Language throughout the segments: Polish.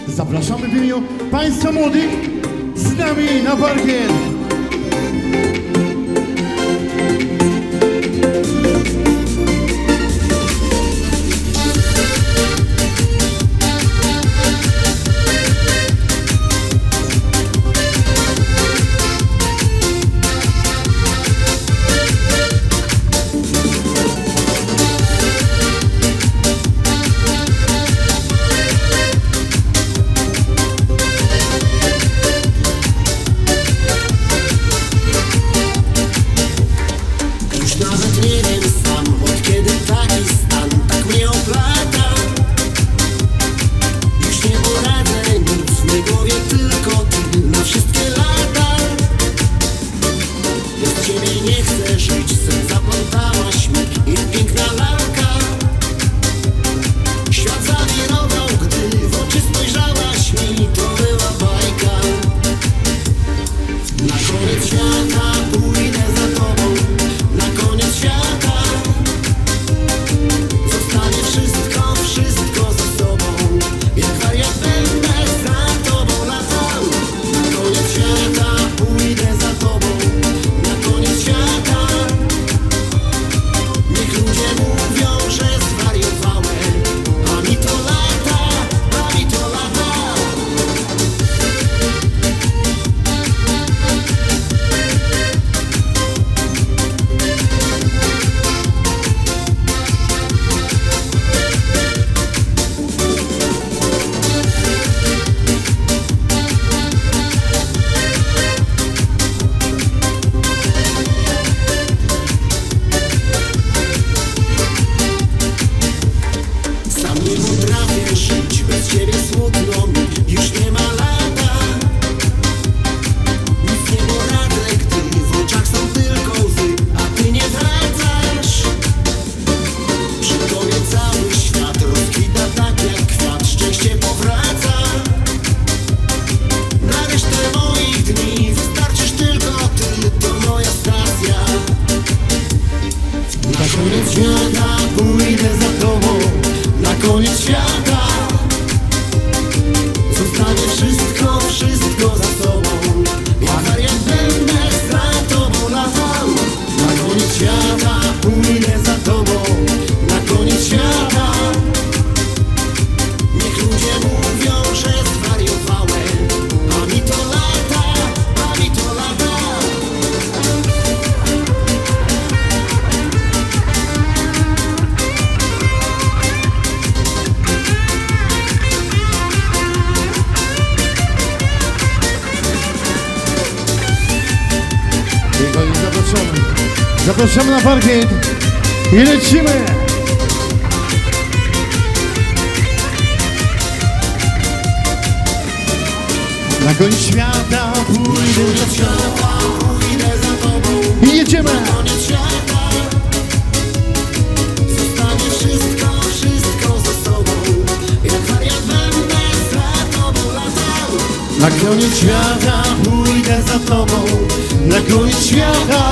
Zapraszamy w imieniu Państwa młodych z nami na parkiet. Zapraszamy na parkiet i lecimy! Na koniec świata pójdę za tobą i jedziemy! Na koniec świata zostanie wszystko ze sobą. Jak wariat będę za tobą latał. Na koniec świata pójdę za tobą. Na koniec świata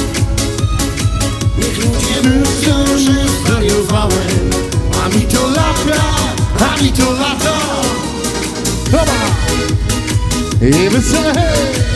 ludzie mówią, że zwariowałem, a mi to lata, a mi to lata. Dobra! I wesele, hej!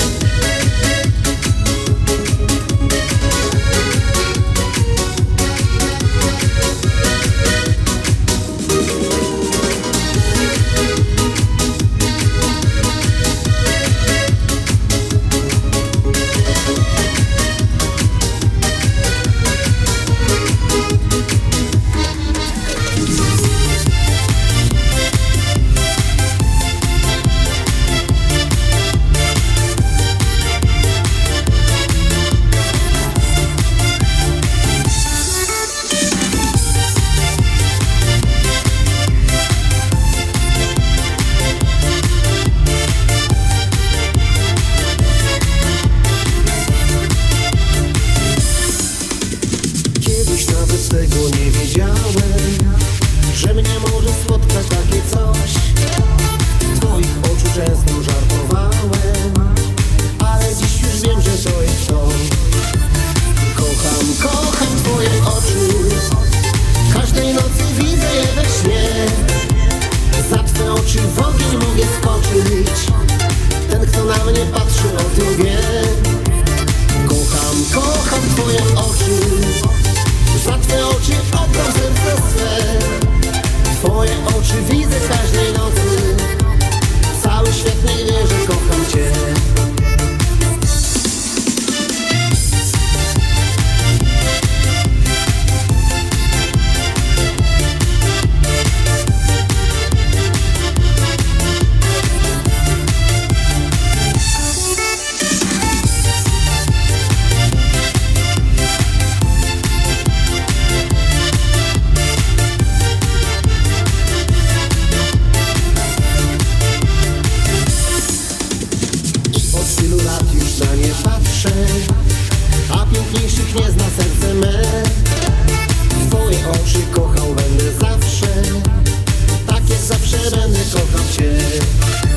widzę każdej nocy. Cały świat nie wie, że kocham cię. Tylu lat już na nie patrzę, a piękniejszych nie zna serce me. Twoje oczy kochał będę zawsze, tak jak zawsze będę kochał cię.